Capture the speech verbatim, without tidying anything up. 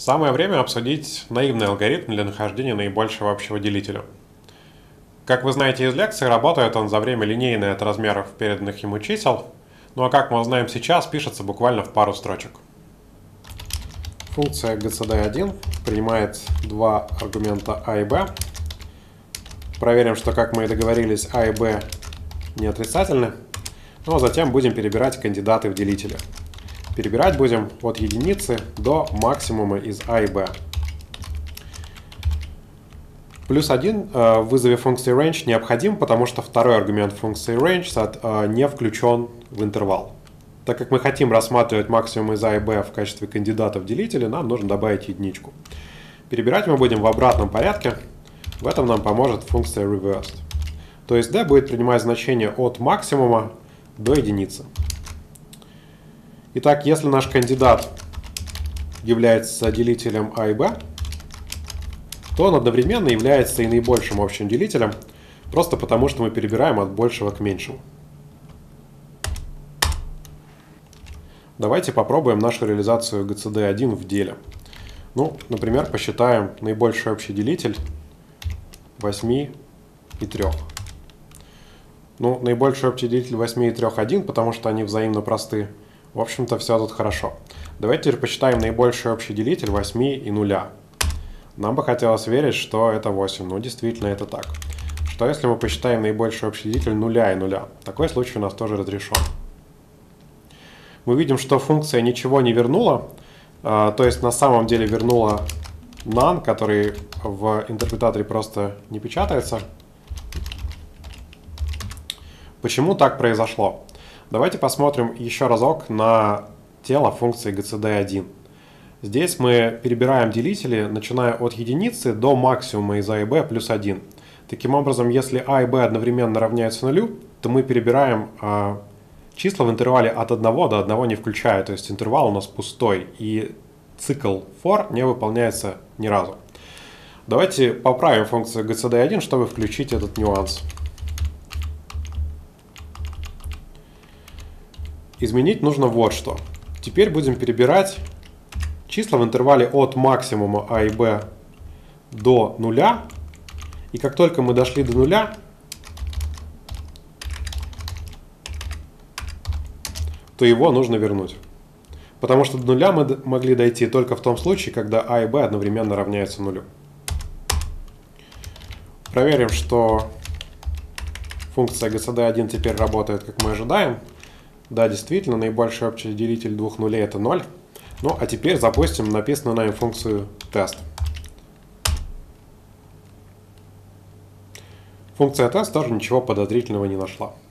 Самое время обсудить наивный алгоритм для нахождения наибольшего общего делителя. Как вы знаете из лекции, работает он за время линейное от размеров переданных ему чисел, ну а как мы узнаем сейчас, пишется буквально в пару строчек. Функция джи си ди один принимает два аргумента а и b. Проверим, что, как мы и договорились, а и b не отрицательны. Ну а затем будем перебирать кандидаты в делителе. Перебирать будем от единицы до максимума из а и b. Плюс один в вызове функции range необходим, потому что второй аргумент функции range не включен в интервал. Так как мы хотим рассматривать максимум из а и b в качестве кандидата в делителе, нам нужно добавить единичку. Перебирать мы будем в обратном порядке. В этом нам поможет функция reversed. То есть d будет принимать значение от максимума до единицы. Итак, если наш кандидат является делителем а и b, то он одновременно является и наибольшим общим делителем, просто потому что мы перебираем от большего к меньшему. Давайте попробуем нашу реализацию джи си ди один в деле. Ну, например, посчитаем наибольший общий делитель восьми и трёх. Ну, наибольший общий делитель восьми и трёх один, потому что они взаимно просты. В общем-то, все тут хорошо. Давайте теперь посчитаем наибольший общий делитель восьми и нуля. Нам бы хотелось верить, что это восемь. Ну, действительно, это так. Что если мы посчитаем наибольший общий делитель нуля и нуля? Такой случай у нас тоже разрешен. Мы видим, что функция ничего не вернула. То есть на самом деле вернула none, который в интерпретаторе просто не печатается. Почему так произошло? Давайте посмотрим еще разок на тело функции джи си ди один. Здесь мы перебираем делители, начиная от единицы до максимума из а и b плюс один. Таким образом, если а и b одновременно равняются нулю, то мы перебираем а, числа в интервале от одного до одного не включая. То есть интервал у нас пустой, и цикл for не выполняется ни разу. Давайте поправим функцию джи си ди один, чтобы включить этот нюанс. Изменить нужно вот что. Теперь будем перебирать числа в интервале от максимума а и b до нуля. И как только мы дошли до нуля, то его нужно вернуть. Потому что до нуля мы могли дойти только в том случае, когда а и b одновременно равняются нулю. Проверим, что функция джи си ди один теперь работает, как мы ожидаем. Да, действительно, наибольший общий делитель двух нулей это ноль. Ну, а теперь запустим написанную нами функцию тест. Функция тест тоже ничего подозрительного не нашла.